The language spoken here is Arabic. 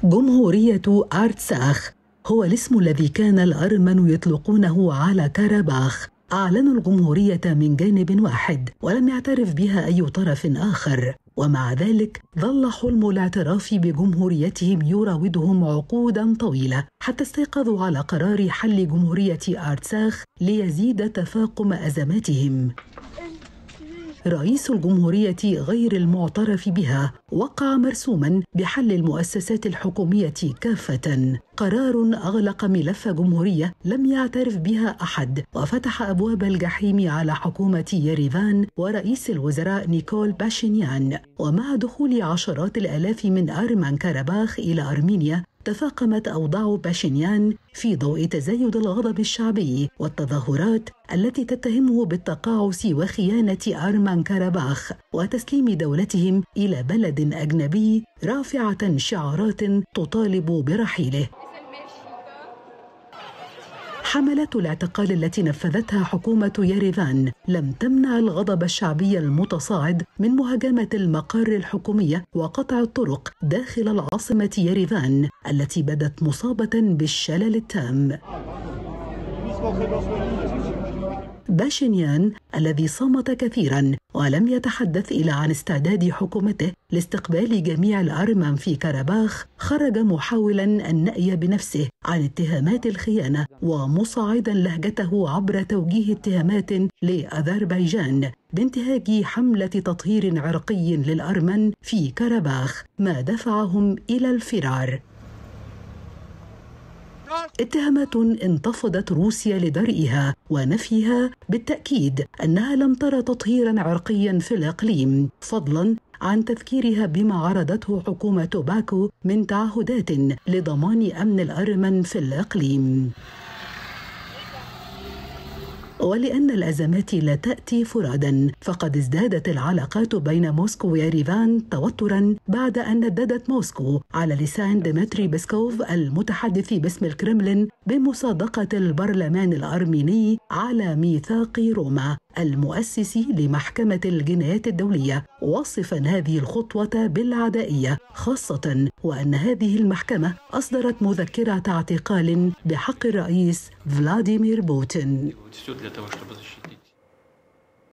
جمهورية أرتساخ هو الاسم الذي كان الأرمن يطلقونه على كاراباخ. أعلنوا الجمهورية من جانب واحد ولم يعترف بها أي طرف آخر، ومع ذلك ظل حلم الاعتراف بجمهوريتهم يراودهم عقودا طويلة حتى استيقظوا على قرار حل جمهورية أرتساخ ليزيد تفاقم أزماتهم. رئيس الجمهورية غير المعترف بها وقع مرسوما بحل المؤسسات الحكومية كافة. قرار أغلق ملف جمهورية لم يعترف بها أحد وفتح أبواب الجحيم على حكومة يريفان ورئيس الوزراء نيكول باشينيان. ومع دخول عشرات الآلاف من أرمن كاراباخ إلى أرمينيا تفاقمت أوضاع باشينيان في ضوء تزايد الغضب الشعبي والتظاهرات التي تتهمه بالتقاعس وخيانة أرمن كاراباخ وتسليم دولتهم إلى بلد أجنبي، رافعة شعارات تطالب برحيله. حملات الاعتقال التي نفذتها حكومة يريفان لم تمنع الغضب الشعبي المتصاعد من مهاجمة المقار الحكومية وقطع الطرق داخل العاصمة يريفان التي بدت مصابة بالشلل التام. باشينيان الذي صمت كثيرا ولم يتحدث إلا عن استعداد حكومته لاستقبال جميع الأرمن في كاراباخ خرج محاولا النأي بنفسه عن اتهامات الخيانة ومصعدا لهجته عبر توجيه اتهامات لأذربيجان بانتهاج حملة تطهير عرقي للأرمن في كاراباخ ما دفعهم إلى الفرار. اتهامات انتفضت روسيا لدرئها ونفيها بالتأكيد أنها لم ترى تطهيرا عرقيا في الإقليم، فضلا عن تذكيرها بما عرضته حكومة باكو من تعهدات لضمان أمن الأرمن في الإقليم. ولأن الأزمات لا تأتي فرادا، فقد ازدادت العلاقات بين موسكو ويريفان توترا بعد أن نددت موسكو على لسان ديمتري بيسكوف المتحدث باسم الكرملين بمصادقة البرلمان الأرميني على ميثاق روما المؤسس لمحكمة الجنايات الدولية، واصفا هذه الخطوة بالعدائية، خاصة وأن هذه المحكمة أصدرت مذكرة اعتقال بحق الرئيس فلاديمير بوتين.